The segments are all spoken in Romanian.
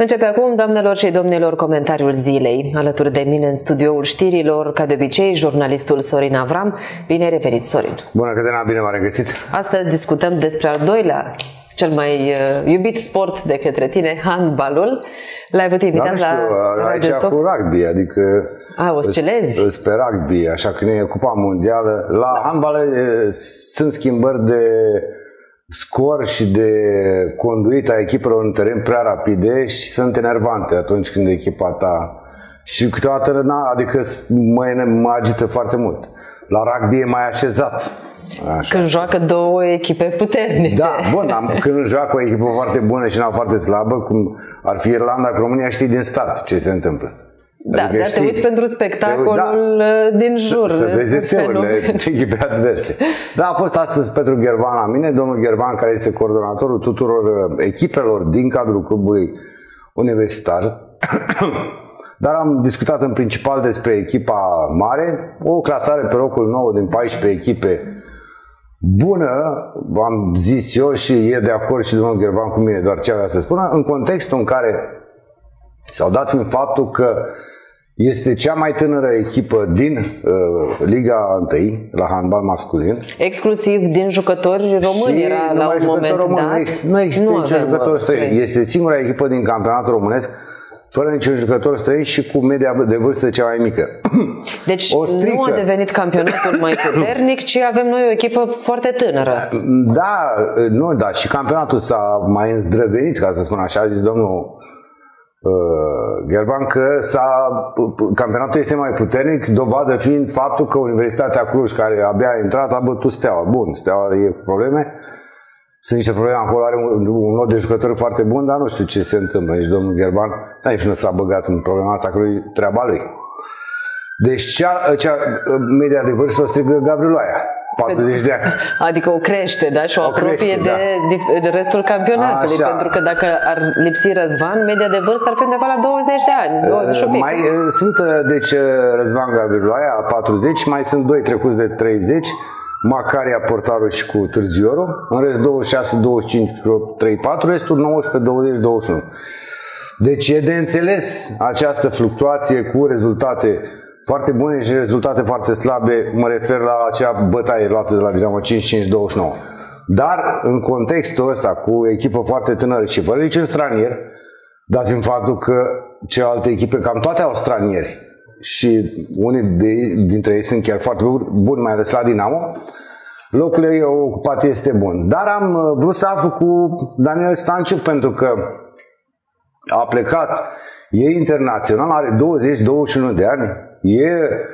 Începe acum, doamnelor și domnilor, comentariul zilei. Alături de mine în studioul știrilor, ca de obicei, jurnalistul Sorin Avram. Bine ai revenit, Sorin! Bună, Cătălina, bine m-am regăsit! Astăzi discutăm despre al doilea, cel mai iubit sport de către tine, handbalul. L-ai avut invitat la aici cu rugby, adică oscilezi pe rugby, așa că e Cupa Mondială. La handbal sunt schimbări de scor și de conduit a echipelor în teren prea rapide și sunt enervante atunci când echipa ta și câteodată, adică mă agită foarte mult. La rugby e mai așezat. Așa. Când joacă două echipe puternice. Da, bun, când joacă o echipă foarte bună și una foarte slabă, cum ar fi Irlanda cu România, știi din start ce se întâmplă. Da, adică dar te uiți pentru spectacolul din jur. Să vezi eseaurile echipe adverse. Da, a fost astăzi Petru Ghervan la mine, domnul Ghervan, care este coordonatorul tuturor echipelor din cadrul clubului universitar. Dar am discutat în principal despre echipa mare, o clasare pe locul 9 din 14 echipe bună, am zis eu, și e de acord și domnul Ghervan cu mine, doar ce avea să spună, în contextul în care s-au dat fiind faptul că este cea mai tânără echipă din Liga 1 la handbal masculin. Exclusiv din jucători români era la un moment dat. Nu există niciun jucător străin. Este singura echipă din campionatul românesc fără niciun jucător străin și cu media de vârstă cea mai mică. Deci nu a devenit campionatul mai puternic, ci avem noi o echipă foarte tânără. Da, nu, da, și campionatul s-a mai îndrăvenit, ca să spun așa, a zis domnul Ghervan, că campionatul este mai puternic, dovadă fiind faptul că Universitatea Cluj, care abia a intrat, a bătut Steaua. Bun, Steaua e cu probleme. Sunt niște probleme acolo, are un lot de jucători foarte bun, dar nu știu ce se întâmplă. Nici domnul Ghervan, nici nu s-a băgat în problema asta, că e treaba lui. Deci media de vârstă o strigă Gavriloaia, 40 de ani. Adică o crește, da? Și o apropie de restul campionatului. Așa. Pentru că dacă ar lipsi Răzvan, media de vârstă ar fi undeva la 20 de ani, 20 și un pic. Sunt, deci, Răzvan Gavriloaia, 40, mai sunt doi trecuți de 30, Macaria, portarul și cu Târziorul, în rest 26, 25, 34, restul 19, 20, 21. Deci e de înțeles această fluctuație cu rezultate foarte bune și rezultate foarte slabe, mă refer la acea bătaie luată de la Dinamo 5-5-29. Dar în contextul ăsta, cu echipă foarte tânără și fără niciun stranier, dat fiind faptul că celelalte echipe cam toate au stranieri și unii dintre ei sunt chiar foarte buni, mai ales la Dinamo, locul ocupat este bun. Dar am vrut să aflu cu Daniel Stanciuc, pentru că a plecat, e internațional, are 20-21 de ani, e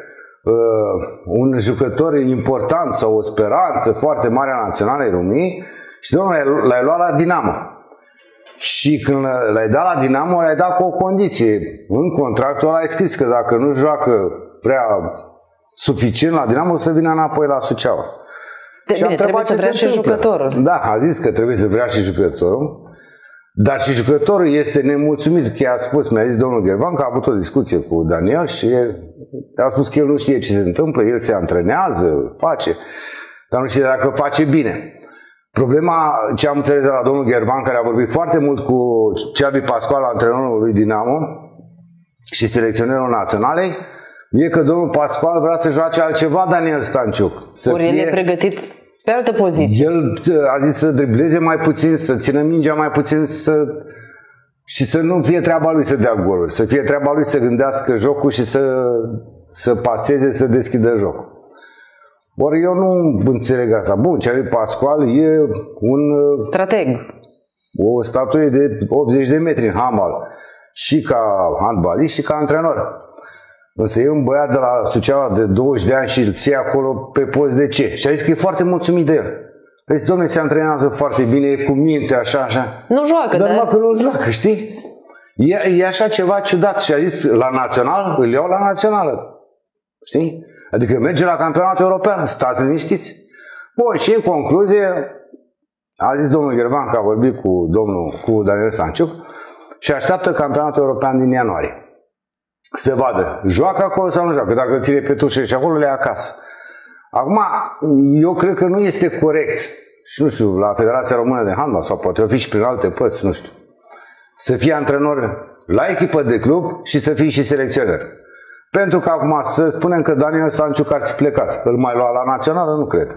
un jucător important sau o speranță foarte mare a naționalei României și domnule, l-ai luat la Dinamo. Și când l-ai dat la Dinamo, l-ai dat cu o condiție. În contractul ăla ai scris că dacă nu joacă prea suficient la Dinamo, să vină înapoi la Suceava. Și bine, trebuie să vrea și jucătorul. Da, a zis că trebuie să vrea și jucătorul. Dar și jucătorul este nemulțumit, că i-a spus, mi-a zis domnul Ghervan, că a avut o discuție cu Daniel și a spus că el nu știe ce se întâmplă, el se antrenează, face, dar nu știe dacă face bine. Problema, ce am înțeles de la domnul Ghervan, care a vorbit foarte mult cu Xavi Pascual, antrenorul lui Dinamo și selecționerul naționalei, e că domnul Pascual vrea să joace altceva Daniel Stanciuc. Ori el e pregătit pe altă poziție. El a zis să dribleze mai puțin, să țină mingea mai puțin și să nu fie treaba lui să dea goluri, să fie treaba lui să gândească jocul și să paseze, să deschidă jocul. Ori eu nu înțeleg asta. Bun, Xavi Pascual e un strateg. O statuie de 80 de metri în handbal. Și ca handbalist și ca antrenor. Însă e un băiat de la Suceava de 20 de ani și îl ție acolo pe post de ce? Și a zis că e foarte mulțumit de el. A zis, dom'le, se antrenează foarte bine, e cu minte, așa. Nu joacă, dar numai că nu joacă, știi? E așa ceva ciudat. Și a zis, la național, îl iau la națională. Știi? Adică merge la campionatul european, stați liniștiți. Bun, și în concluzie, a zis domnul Ghervan că a vorbit cu Daniel Stanciuc și așteaptă campionatul european din ianuarie. Să vadă, joacă acolo sau nu joacă, dacă îl ține pe tușe și acolo le ia acasă. Acum, eu cred că nu este corect, și nu știu, la Federația Română de Handbal, sau poate o fi și prin alte părți, nu știu, să fii antrenor la echipă de club și să fii și selecționer. Pentru că acum să spunem că Daniel Stanciuc ar fi plecat. Îl mai lua la națională? Nu cred.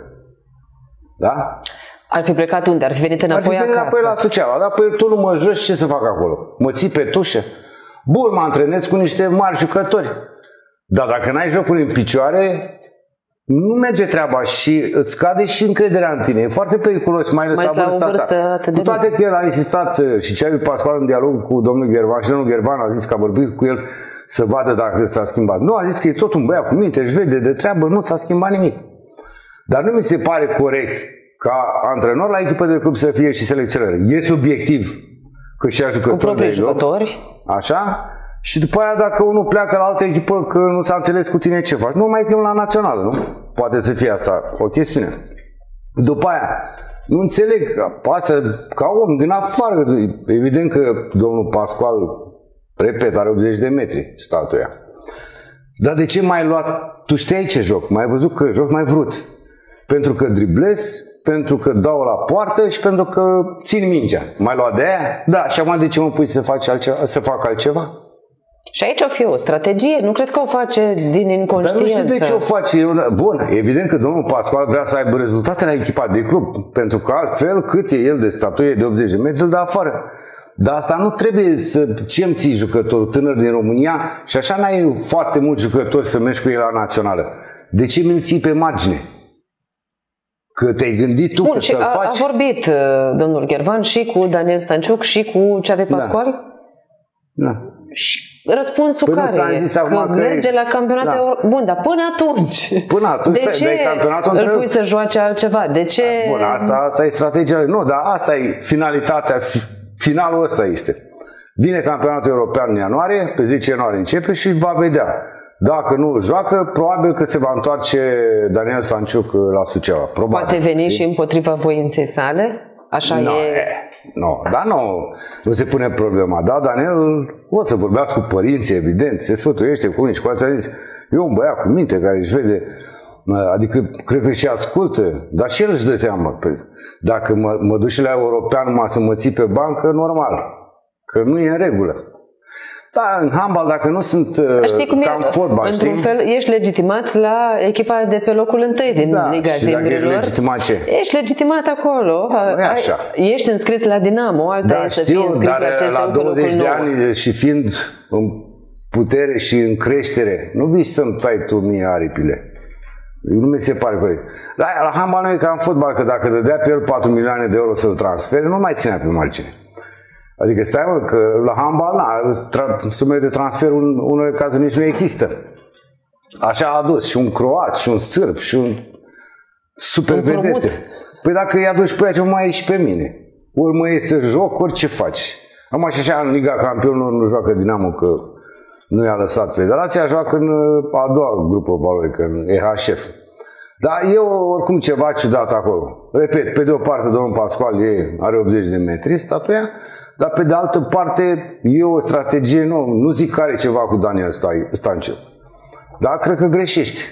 Da? Ar fi plecat unde? Ar fi venit înapoi acasă? Ar fi venit înapoi la Suceava. Da? Păi tu nu mă joci, ce să fac acolo? Mă ții pe tușă? Bun, mă antrenez cu niște mari jucători. Dar dacă n-ai jocuri în picioare, nu merge treaba și îți scade și încrederea în tine. E foarte periculos, mai ales la vârsta asta. Cu toate că el a insistat și Xavi Pascual în dialog cu domnul Ghervan și domnul Ghervan a zis că a vorbit cu el să vadă dacă s-a schimbat. Nu, a zis că e tot un băiat cu minte, își vede de treabă, nu s-a schimbat nimic. Dar nu mi se pare corect ca antrenor la echipă de club să fie și selecționer. E subiectiv că și-a jucători. Cu proprii jucători. Așa? Și după aia dacă unul pleacă la altă echipă că nu s-a înțeles cu tine ce faci, nu mai chem la națională, nu? Poate să fie asta o chestiune. După aia, nu înțeleg, asta ca om din afară, evident că domnul Pascual, repet, are 80 de metri statuia. Dar de ce m-ai luat? Tu știai ce joc, m-ai văzut că joc, m-ai vrut. Pentru că driblez, pentru că dau la poartă și pentru că țin mingea. M-ai luat de aia? Da, și acum de ce mă pui să fac altceva? Și aici o fi o strategie, nu cred că o face din inconștiență. Dar nu știu de ce o face. Bun, evident că domnul Pascual vrea să aibă rezultate la echipa de club, pentru că altfel cât e el de statuie de 80 de metri, îl dă afară. Dar asta nu trebuie să ce-mi ții jucătorul tânăr din România și așa n-ai foarte mulți jucători să mergi cu el la națională. De ce mi-l ții pe margine? Că te-ai gândit tu. Bun, că să-l faci? A vorbit domnul Ghervan și cu Daniel Stanciuc și cu Xavi Pascual? Da. Și răspunsul care e? Că merge la campionatul european. Bun, dar până atunci. Până atunci de ce îl pui să joace altceva? De ce? Bun, asta e strategia. Nu, dar asta e finalitatea. Finalul ăsta este. Vine campionatul european în ianuarie, pe 10 ianuarie începe și va vedea. Dacă nu joacă, probabil că se va întoarce Daniel Stanciuc la Suceava. Probabil. Poate veni și împotriva voinței sale? Așa e. Nu, dar nu se pune problema. Da, Daniel o să vorbească cu părinții, evident, se sfătuiește cu unii și cu alții. A zis, e un băiat cu minte care își vede, adică cred că și ascultă, dar și el își dă seama. Dacă mă duc și la european numai să mă ții pe bancă, normal, că nu e în regulă. Da, în handbal, dacă nu sunt cam fotbal, într-un fel, ești legitimat la echipa de pe locul întâi din Liga Zimbrilor. Ești legitimat acolo. Ești înscris la Dinamo, alta e să fii înscris la CSU la 20 de ani și fiind în putere și în creștere, nu vii să-mi tai tu mie aripile. Nu mi se pare corect. La handbal nu e ca în fotbal, că dacă dădea pe el 4 milioane de euro să-l transfere, nu mai ținea pe margine. Adică stai mă, că la handbal, sumele de transfer în unele cazuri nici nu există. Așa a adus și un croat, și un sârb, și un super vedete. Păi dacă îi aduci pe aia, mai ieși pe mine. Ori mă iei să joc, orice faci. Am așa în Liga Campionilor nu joacă Dinamo, că nu i-a lăsat federația, joacă în a doua grupă valorică, în EHF. Dar e oricum ceva ciudat acolo. Repet, pe de o parte domnul Pascual are 80 de metri, statuia, dar pe de altă parte e o strategie nouă. Nu zic că are ceva cu Daniel Stanciuc, dar cred că greșești.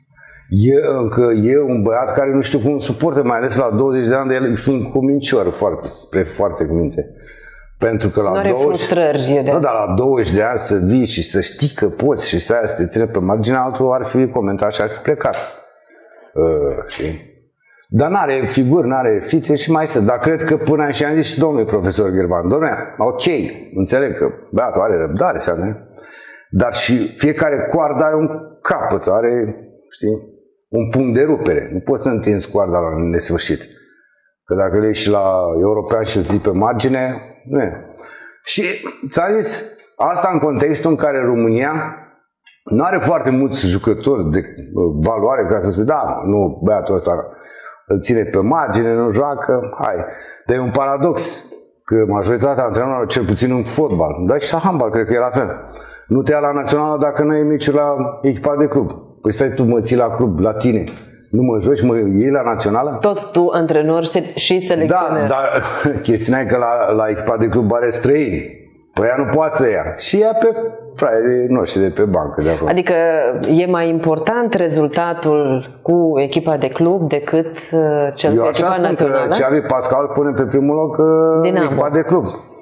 E un băiat care nu știu cum suportă, mai ales la 20 de ani, de el fiind cumincior, foarte cuminte. Pentru că la 20 de ani să vii și să știi că poți și să te ține pe marginea, altul ar fi comentat și ar fi plecat. Știi? Dar n-are figuri, n-are fițe și mai este. Dar cred că până și am zis și domnului profesor Ghervan, domnule, ok, înțeleg că băiatul are răbdare, dar și fiecare coardă are un capăt, are, știi, un punct de rupere. Nu poți să întinzi coarda la nesfârșit. Că dacă le ieși la european și îl ții pe margine, nu e. Și ți-am zis, asta în contextul în care România nu are foarte mulți jucători de valoare ca să spui, da, nu, băiatul ăsta îl ține pe margine, nu joacă, hai. Dar e un paradox că majoritatea antrenorilor, cel puțin în fotbal, dar și la handbal, cred că e la fel. Nu te ia la națională dacă nu ai meciuri la echipa de club. Păi stai tu, mă ții la club, la tine. Nu mă joci, mă iei la națională? Tot tu, antrenor și selecționer. Da, dar chestiunea e că la echipa de club are străini. Păi ea nu poate să ia. Și ia pe fraierii noștri de pe bancă de acolo. Adică e mai important rezultatul cu echipa de club decât cel cu echipa națională? Eu așa spun că Xavi Pascual pune pe primul loc echipa de club.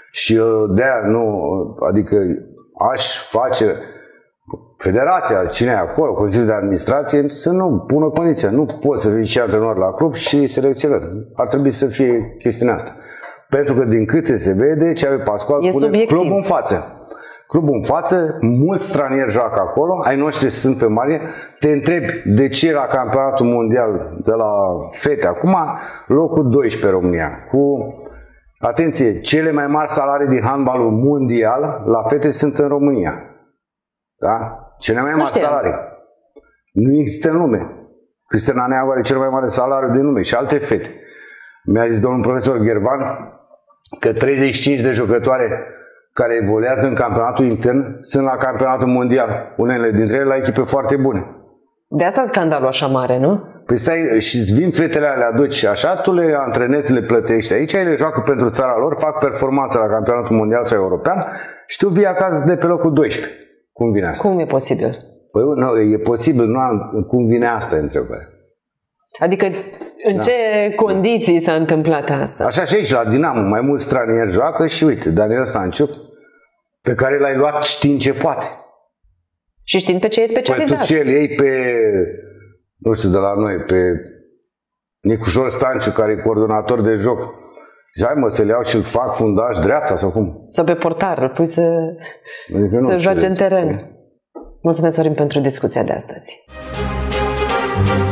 Și de-aia nu, adică aș face federația, cine e acolo, Consiliul de Administrație, să nu pună condiția. Nu poți să fii și antrenor la club și selecționer. Ar trebui să fie chestiunea asta. Pentru că din câte se vede, Ceabe Pascual pune clubul în față. Clubul în față, mulți stranieri joacă acolo, ai noștri sunt pe mare, te întrebi de ce la campionatul mondial de la fete acum, locul 12 România, cu, atenție, cele mai mari salarii din handbalul mondial la fete sunt în România. Da? Cele mai mari salarii. Nu există în lume. Cristina Neagu are cel mai mare salariu din lume și alte fete. Mi-a zis domnul profesor Ghervan că 35 de jucătoare care evoluează în campionatul intern sunt la campionatul mondial. Unele dintre ele la echipe foarte bune. De asta scandalul așa mare, nu? Păi stai, și vin fetele alea, aduci așa, tu le antrenezi, le plătești aici, ele joacă pentru țara lor, fac performanță la campionatul mondial sau european și tu vii acasă de pe locul 12. Cum vine asta? Cum e posibil? Păi nu, e posibil, nu cum vine asta întrebare. Adică în ce condiții s-a întâmplat asta? Așa și aici, la Dinamo, mai mulți stranieri joacă și uite, Daniel Stanciuc, pe care l-ai luat știind ce poate. Și știind pe ce e specializat. Păi tu ce îl iei pe, nu știu, de la noi, pe Nicușor Stanciu, care e coordonator de joc. Zice, hai mă, să le iau și îl fac fundaș dreapta sau cum? Sau pe portar, îl pui să joace în teren. Mulțumesc, Sorin, pentru discuția de astăzi.